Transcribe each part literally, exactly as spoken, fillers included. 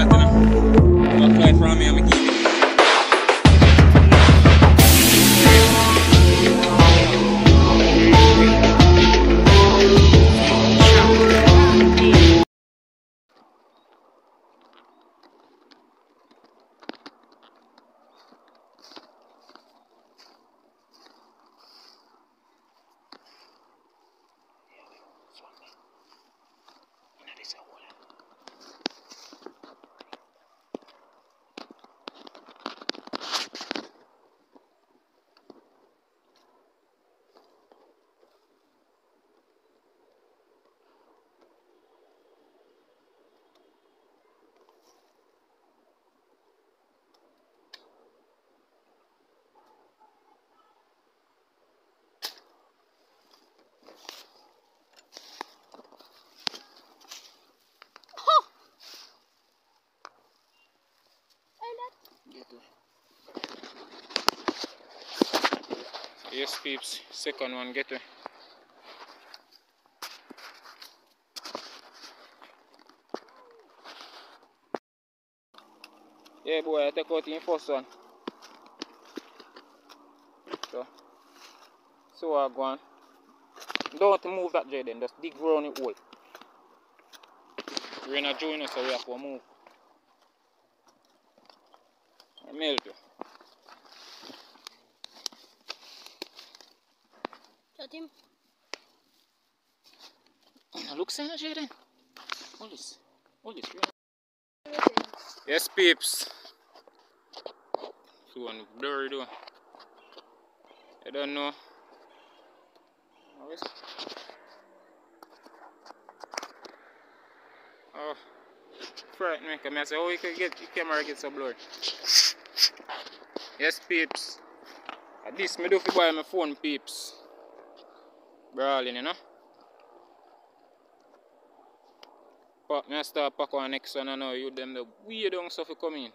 chat, you know. Walk right from me and me keep it. Yes, peeps, second one get away. Yeah, boy, I take out the first one. So, so I go on. Don't move that Jaden, just dig around the hole. We're in a joint, so we have to move. I melt you. Shut him. Look, Sana Jaden. Hold this. Hold this. Yes, peeps. So one blurry though. I don't know. Oh, frighten me. Come here, say, oh, you can get the camera get so blurry. Yes, peeps. At this, me do fi buy my phone, peeps. Brawling, you know. But me start pack on next one, I know you them the weird young stuff come in.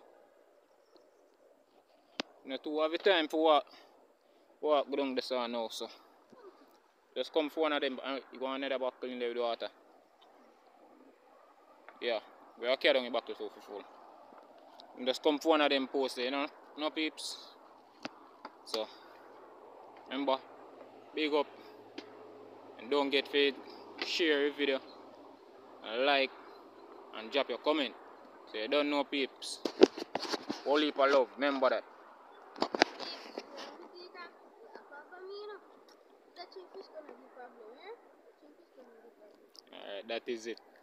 You too have the time for walk, walk down the sun now, so. Just come for one of them and you go another buckle in there with the water. Yeah, we are carrying the buckle so for full. And just come for one of them posts there, you know, no peeps. So, remember, big up and don't get fed, share the video, and like, and drop your comment. So you don't know peeps. Whole heap of love, remember that. Alright, that is it.